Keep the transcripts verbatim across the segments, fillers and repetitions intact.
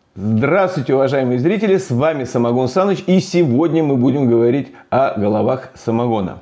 Здравствуйте, уважаемые зрители, с вами Самогон Саныч, и сегодня мы будем говорить о головах самогона.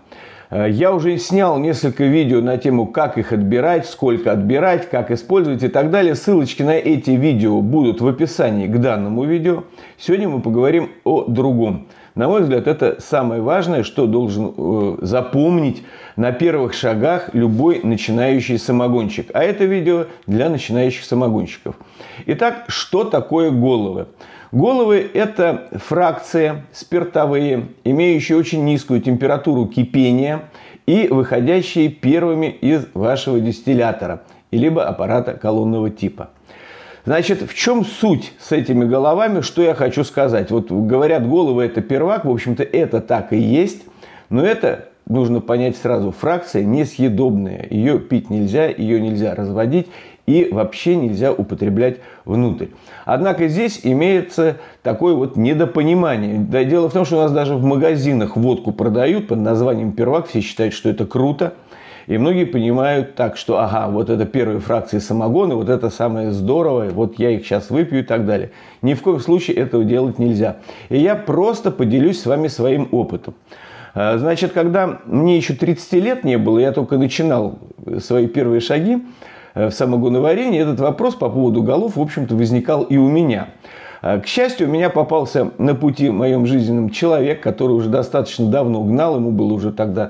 Я уже снял несколько видео на тему, как их отбирать, сколько отбирать, как использовать и так далее. Ссылочки на эти видео будут в описании к данному видео. Сегодня мы поговорим о другом. На мой взгляд, это самое важное, что должен э, запомнить на первых шагах любой начинающий самогонщик. А это видео для начинающих самогонщиков. Итак, что такое головы? Головы – это фракции спиртовые, имеющие очень низкую температуру кипения и выходящие первыми из вашего дистиллятора, либо аппарата колонного типа. Значит, в чем суть с этими головами, что я хочу сказать? Вот говорят, головы – это первак, в общем-то, это так и есть, но это, нужно понять сразу, фракция несъедобная. Ее пить нельзя, ее нельзя разводить и вообще нельзя употреблять внутрь. Однако здесь имеется такое вот недопонимание. Да, дело в том, что у нас даже в магазинах водку продают под названием первак, все считают, что это круто. И многие понимают так, что ага, вот это первые фракции самогона, вот это самое здоровое, вот я их сейчас выпью и так далее. Ни в коем случае этого делать нельзя. И я просто поделюсь с вами своим опытом. Значит, когда мне еще тридцати лет не было, я только начинал свои первые шаги в самогоноварении, этот вопрос по поводу голов, в общем-то, возникал и у меня. К счастью, у меня попался на пути в моем жизненном человек, который уже достаточно давно гнал, ему было уже тогда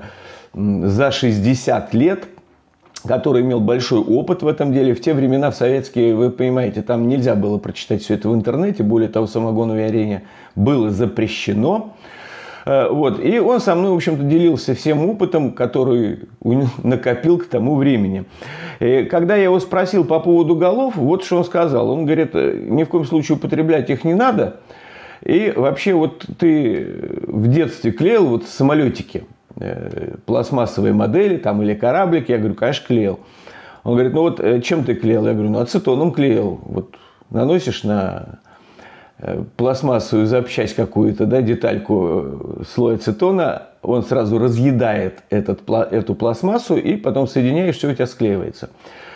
за шестьдесят лет, который имел большой опыт в этом деле. В те времена, в советские, вы понимаете, там нельзя было прочитать все это в интернете. Более того, самогоноварение было запрещено. Вот. И он со мной, в общем-то, делился всем опытом, который накопил к тому времени. И когда я его спросил по поводу голов, вот что он сказал. Он говорит, ни в коем случае употреблять их не надо. И вообще, вот ты в детстве клеил вот самолетики, пластмассовые модели там, или кораблик? Я говорю, конечно, клеил. Он говорит, ну вот чем ты клеил? Я говорю, ну ацетоном клеил. Вот наносишь на пластмассовую запчасть какую-то, да, детальку, слой ацетона, он сразу разъедает этот, эту пластмассу, и потом соединяешь, все у тебя склеивается.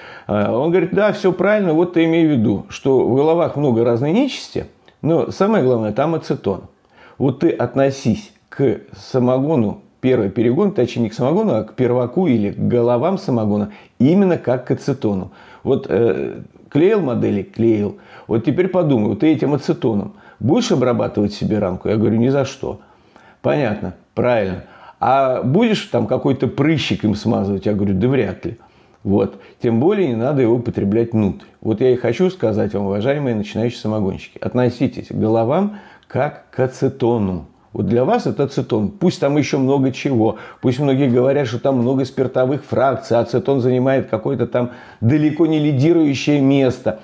Он говорит, да, все правильно, вот ты имей в виду, что в головах много разной нечисти, но самое главное, там ацетон. Вот ты относись к самогону, первый перегон, точнее не к самогону, а к перваку или к головам самогона, именно как к ацетону. Вот э, клеил модели? Клеил. Вот теперь подумай, вот ты этим ацетоном будешь обрабатывать себе ранку? Я говорю, ни за что. Понятно, правильно. А будешь там какой-то прыщик им смазывать? Я говорю, да вряд ли. Вот. Тем более не надо его употреблять внутрь. Вот я и хочу сказать вам, уважаемые начинающие самогонщики, относитесь к головам как к ацетону. Вот для вас это ацетон. Пусть там еще много чего. Пусть многие говорят, что там много спиртовых фракций. Ацетон занимает какое-то там далеко не лидирующее место.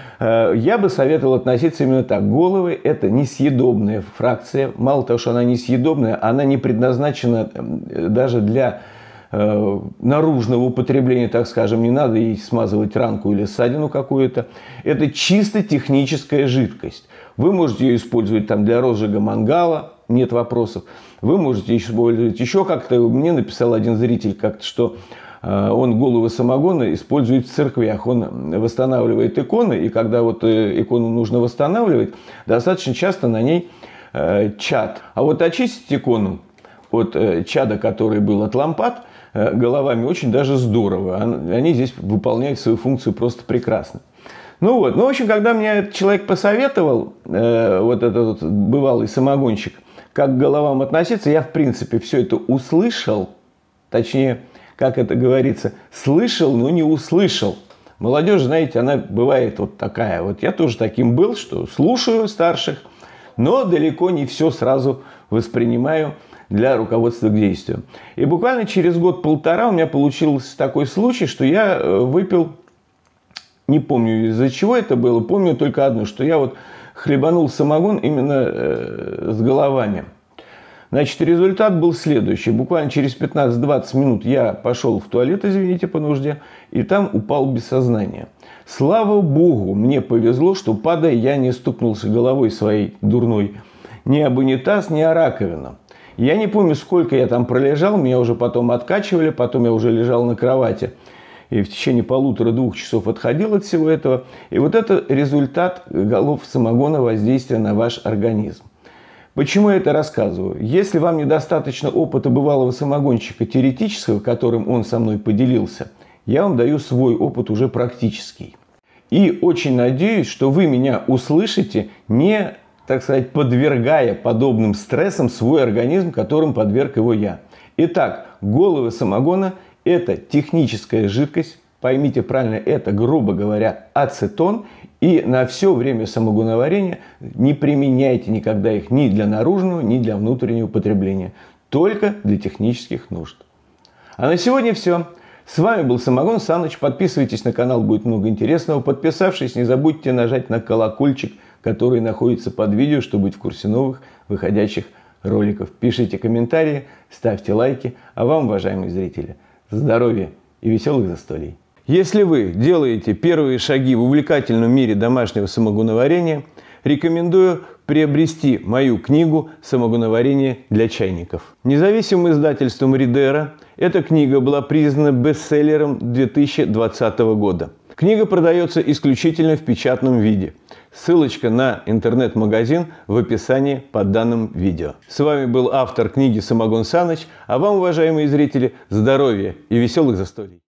Я бы советовал относиться именно так. Головы – это несъедобная фракция. Мало того, что она несъедобная, она не предназначена даже для э, наружного употребления, так скажем. Не надо ей смазывать ранку или ссадину какую-то. Это чисто техническая жидкость. Вы можете ее использовать там для розжига мангала. Нет вопросов. Вы можете использовать еще как-то. Мне написал один зритель как-то, что он головы самогона использует в церквях. Он восстанавливает иконы, и когда вот икону нужно восстанавливать, достаточно часто на ней чад. А вот очистить икону от чада, который был от лампад, головами очень даже здорово. Они здесь выполняют свою функцию просто прекрасно. Ну вот, ну в общем, когда мне этот человек посоветовал, вот этот бывалый самогонщик, как к головам относиться, я, в принципе, все это услышал, точнее, как это говорится, слышал, но не услышал. Молодежь, знаете, она бывает вот такая. Вот я тоже таким был, что слушаю старших, но далеко не все сразу воспринимаю для руководства к действию. И буквально через год-полтора у меня получился такой случай, что я выпил, не помню из-за чего это было, помню только одно, что я вот хлебанул самогон именно э, с головами. Значит, результат был следующий. Буквально через пятнадцать-двадцать минут я пошел в туалет, извините, по нужде, и там упал без сознания. Слава богу, мне повезло, что, падая, я не стукнулся головой своей дурной ни об унитаз, ни о раковину. Я не помню, сколько я там пролежал, меня уже потом откачивали, потом я уже лежал на кровати. и в течение полутора-двух часов отходил от всего этого. И вот это результат голов самогона воздействия на ваш организм. Почему я это рассказываю? Если вам недостаточно опыта бывалого самогонщика теоретического, которым он со мной поделился, я вам даю свой опыт уже практический. И очень надеюсь, что вы меня услышите, не, так сказать, подвергая подобным стрессам свой организм, которым подверг его я. Итак, головы самогона – это техническая жидкость. Поймите правильно, это, грубо говоря, ацетон. И на все время самогоноварения не применяйте никогда их ни для наружного, ни для внутреннего потребления. Только для технических нужд. А на сегодня все. С вами был Самогон Саныч. Подписывайтесь на канал, будет много интересного. Подписавшись, не забудьте нажать на колокольчик, который находится под видео, чтобы быть в курсе новых выходящих роликов. Пишите комментарии, ставьте лайки. А вам, уважаемые зрители, здоровья и веселых застолий. Если вы делаете первые шаги в увлекательном мире домашнего самогоноварения, рекомендую приобрести мою книгу «Самогоноварение для чайников». Независимым издательством Ридера эта книга была признана бестселлером две тысячи двадцатого года. Книга продается исключительно в печатном виде. Ссылочка на интернет-магазин в описании под данным видео. С вами был автор книги Самогон Саныч, а вам, уважаемые зрители, здоровья и веселых застолий.